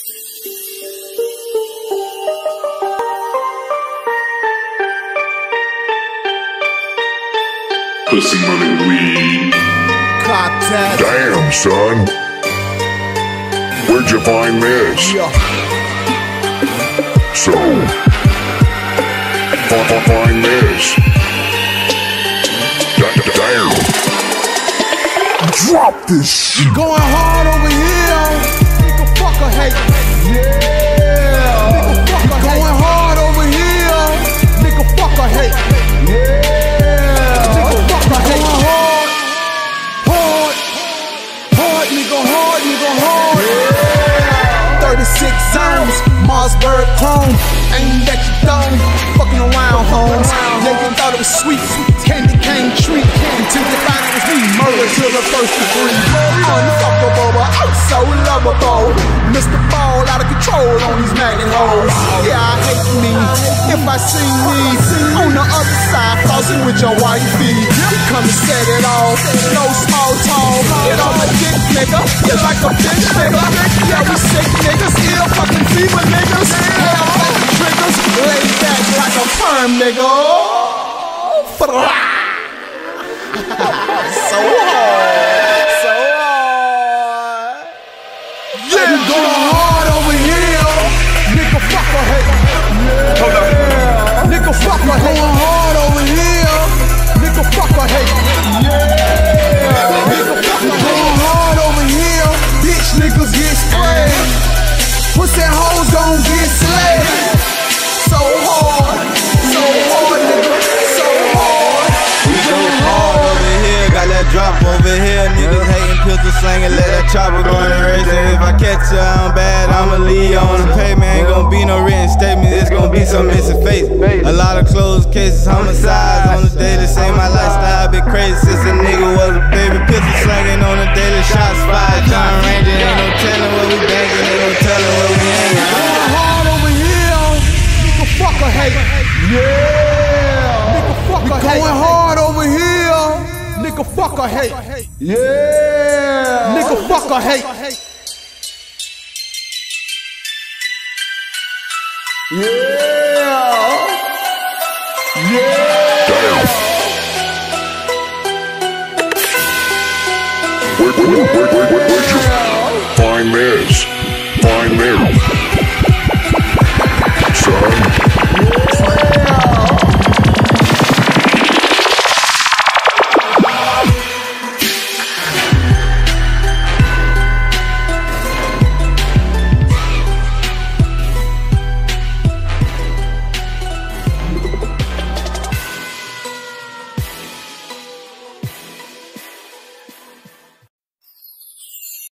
Pussy money weed. Contact. Damn, son. Where'd you find this? Yeah. So, find this. Damn. Drop this shit. Going hard over here. Nigga fucker hate. Yeah. Nigga fucker hate. Going hard over here. Nigga fucker hate. Yeah. Nigga fucker hate. Going hard. Hard. Hard, nigga, hard, nigga, hard. Yeah. 36 zones. Mossberg chrome. Ain't that you done. Fucking around, homes. Yeah, you thought it was sweet. Candy cane treat. Until you find it was me. Murder to the first degree. Unfuckable, but I'm so lovable. Mr. Ball out of control on these maggot hoes. Yeah, I hate me. If I see me on the other side, flossing with your wifey. You come and set it off. No small talk. Get on my dick, nigga. You're like a bitch, nigga. Yeah, we sick niggas. Ill fucking fever niggas. Hell fucking triggers. Lay back like a perm, nigga. So hard. So hard. Yeah, you going hard over here. Nigga fucker hate. Yeah. Nigga fucker hate. Going hard over here. Nigga fucker hate. Yeah. Nigga fucker going hard over here. Bitch niggas get sprayed. Pussy hoes gon' get slayed. So hard. So hard, nigga. So hard. We going hard over here. Got that drop over here. Niggas hating, pistol slanging, let that chopper go in the race. And if I catch her, I'm bad, I'ma leave on the pavement. Ain't gon' be no written statement, it's gon' be some missing face. A lot of closed cases, homicides on the daily. Say my lifestyle been crazy since a nigga was a baby. Pistol slanging on the daily, shots fired. John Ranger, ain't no telling where we banging, ain't no telling where we hanging. Going hard over here. Nigga fucker hate. Yeah. Nigga fucker hate. Going hard over here. Nigga fucker hate. Yeah. Nigga fucker hate. Yeah. Yeah. Damn. Where'd you